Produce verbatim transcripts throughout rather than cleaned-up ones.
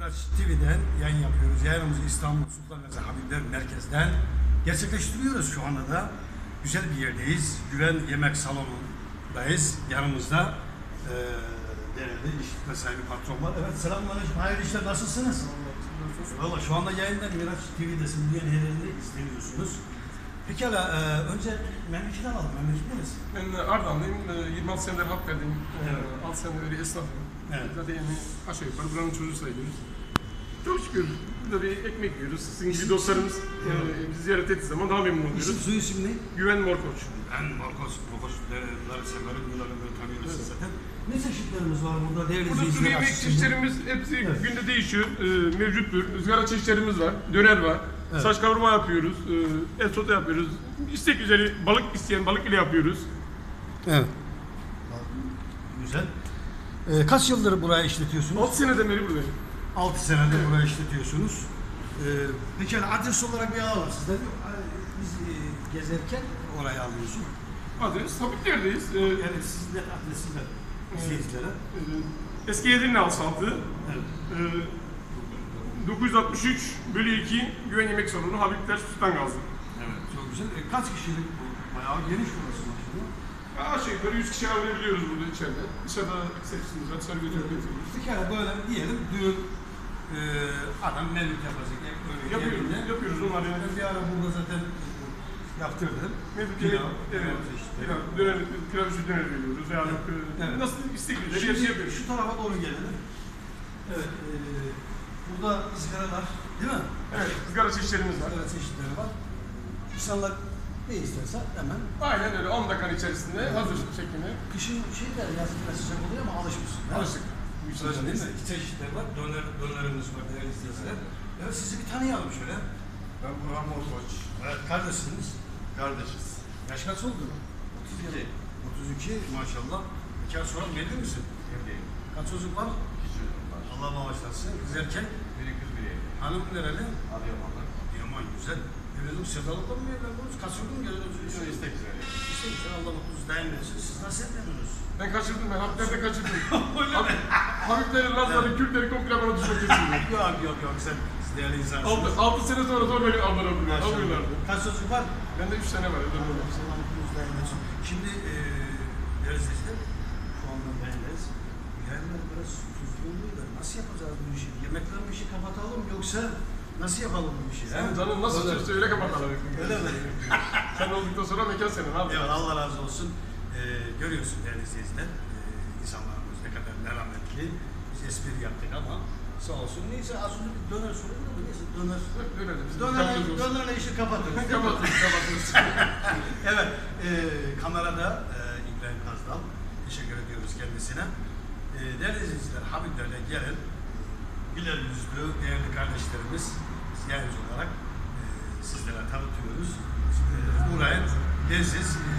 Miraç T V'den yayın yapıyoruz. Yayınımızı İstanbul Sultan Gazi Habibler Merkez'den gerçekleştiriyoruz şu anda da. Güzel bir yerdeyiz. Güven Yemek Salonu'ndayız. Yanımızda e, değerli işletme sahibi patron var. Evet, selamünaleyküm. Hayırlı işler, nasılsınız? Valla şu anda yayında Miraç T V'desin. Diyen her yerinde izleniyorsunuz. Pekala, e, önce memleketi alalım. Memleket neresi? Ben Ardahanlıyım. yirmi altı senedir hak verdim. Evet. altı senedir beri esnafım. Evet. Zaten yani aşağı yukarı buranın çocuğu sayılıyoruz. Çok şükür burada bir ekmek yiyoruz. Sizin gibi dostlarımız Evet. e, bizi ziyaret ettiği zaman daha memnun İsim, oluyoruz. suyu isim ne? Güven Morkoç. Ben Marcos, Marcos'ları severim, bunları böyle tanıyorsunuz zaten. Ne çeşitlerimiz var burada değerli Burada sulu izleyiciler yemek açısından? çeşitlerimiz hepsi Evet. günde değişiyor. E, mevcuttur. Izgara çeşitlerimiz var. Döner var. Evet. Saç kavurma yapıyoruz. E, et sote yapıyoruz. İstek üzeri balık isteyen balık ile yapıyoruz. Evet. Güzel. Ee, kaç yıldır burayı işletiyorsunuz? altı seneden beri buradayım. altı senedir evet. Burayı işletiyorsunuz. Ee, peki adres olarak bir alalım sizden. Biz e, gezerken orayı alıyorsun. Adres Habibler'deyiz. E, Yani sizin net adresi ver izleyicilere. e, Eski Edirne Alsaltı. Evet. E, dokuz yüz altmış üç bölü iki Güven Yemek Salonu Habibler Sultan Gazi. Evet. Çok güzel. E, kaç kişilik bu? Bayağı geniş burası maşallah. Aşağı yukarı yüz kişi ağırlayabiliyoruz burada içeride. Dışarıda servisimiz var, dışarı götürüp getiriyoruz. Bir kere böyle diyelim düğün e, adam mevlüt yapacak. Böyle Yapıyoruz, yerinde. yapıyoruz onları. Ben bir ara burada zaten yaptırdım. Mevlüt Pilav, yemek, evet, pilav, döner, pilav üstü döner veriyoruz. Yani Evet. Evet. nasıl istekliyoruz, her Şimdi şey yapıyoruz. şu tarafa doğru gelelim. Evet, e, burada ızgaralar, değil mi? Evet, ızgara çeşitlerimiz var. Izgara çeşitleri var. İnsanlar ne isterse hemen. Aynen öyle, on dakikanın içerisinde hazır şeklinde. Kışın şey de yazın da sıcak oluyor ama alışmışsın. Alıştık. Öyle değil mi? İki çeşitler var. Döner, dönerimiz var değerli izleyiciler. Evet, sizi bir tanıyalım şöyle. Ben Burhan Morkoç. Evet, kardeşsiniz. Kardeşiz. Yaş kaç oldu? otuz iki. otuz iki maşallah. Bekar sonra evli misin? Evliyim. Kaç çocuk var? İki çocuğum var. Allah bağışlasın. Kız erkek. Biri kız biri evli. Hanım nereli? Adıyamanlı. Yaman güzel. Evlendim sevdalıkla mı evlendiniz? Kaçırdın gelirim. Şu istek üzere. İşte güzel Allah mutluluk daim etsin. Siz nasıl evlendiniz? Ben kaçırdım, ben Habibler'de kaçırdım. Habib, Habiblerin, Lazların, Kürtleri komple bana düşmek kesildi. Yok yok yok sen siz değerli insansınız. Altı, altı sene sonra zor beni aldılar. Alıyorlardı. Kaç çocuk var? Bende üç tane var. evde böyle. Allah mutluluk daim etsin. Şimdi eee değerli izleyiciler şu anda bendeyiz. Yerler biraz tuzluluğuyla nasıl yapacağız bu işi? Yemekler mi işi kapatalım yoksa nasıl yapalım bu işi? Senin canın nasıl Öyle. istiyorsa öyle kapatalım. Öyle mi? Sen olduktan sonra mekan senin abi. Evet, Allah razı olsun. Ee, görüyorsun değerli izleyiciler, ee, insanlarımız ne kadar merhametli. Biz espri yaptık ama sağ olsun. Neyse az önce bir döner soruyordum ama neyse döner. Öyle de bizim Dönerle, canımız olsun. dönerle işi kapatırız. Kapatırız, kapatırız. Evet, e, kamerada e, İbrahim Kazdal. Teşekkür ediyoruz kendisine. E, değerli izleyiciler, Habibler'le gelen güler yüzlü, değerli kardeşlerimiz yayıncı olarak e, sizlere tanıtıyoruz. E, buraya leziz, e,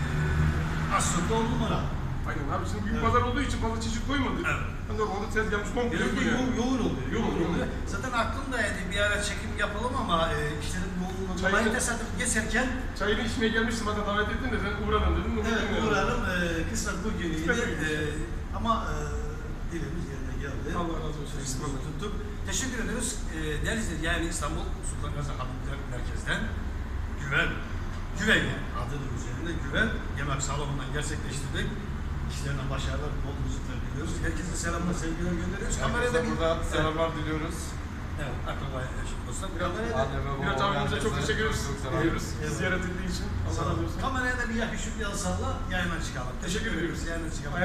aslında on numara. Aynen abi şimdi büyük Evet. pazar olduğu için fazla çeşit koymadık. Evet. Ben normalde tezgahımız komple Biraz da buraya. yoğun, yoğun oluyor. Yoğun, yoğun. oluyor. Zaten aklımdaydı bir ara çekim yapalım ama e, işlerin yoğunluğundan Çayını- dolayı tesadüf geçerken Çayını içmeye gelmiştim hatta davet ettin de sen uğradın dedim. evet uğrarım. E, kısmet bugünüydü. Kısmet bugün. E, ama e, dilimiz yerine geldi. Allah razı olsun. Kısmet tuttuk. Teşekkür ediyoruz. E, değerli izleyiciler, yani İstanbul Sultan Gazi Habibler Merkez'den Güven, Güven adının üzerinde Güven Yemek Salonu'ndan gerçekleştirdik. İşlerine başarılar, bol müzikler diliyoruz. Herkese selamlar, sevgiler gönderiyoruz. Kamerada Herkese bir... burada selamlar diliyoruz. Evet, akraba eşim dostlar. Biraz, Kameraya da, Anne ve biraz babam abimize çok herkese teşekkür ederiz. çok selam. Ediyoruz. Evet. Ziyaret ettiği için. Allah razı olsun. kameraya da bir yakışık bir el salla, yayına çıkalım. Teşekkür ediyoruz. Yayına çıkalım.